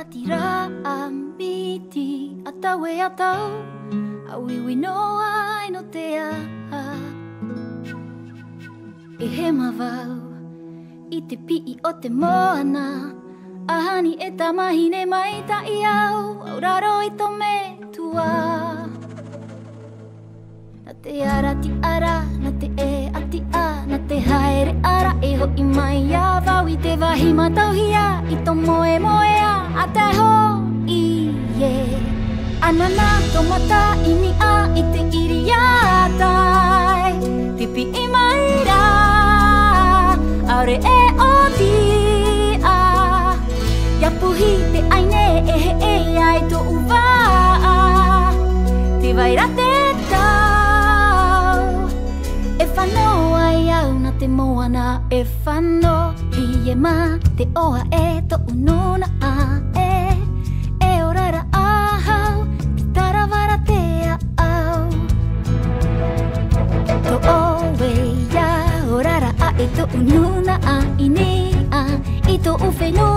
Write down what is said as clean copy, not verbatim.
tira amiti atau e atau awiwi no ai no te a e he mawau i te pi'i o te moana ahani e tamahine mai ta iau auraro i tome tua na te ara ti ara na te e ati a na te haere ara e ho i mai a vau i te wahi matauhia i to moe moe a a te ho i e anana to mata i ni a i te iri a tai pipi i mai ra aure e o ti a ya puhi te aine e he e ai to uva a te vai ra te tau e whano ai au na te moana e whano i e ma te oa e to ununa a e orara a hau ki tarawara te a au to owe ya orara a e to ununa a i ni a i to uwhenua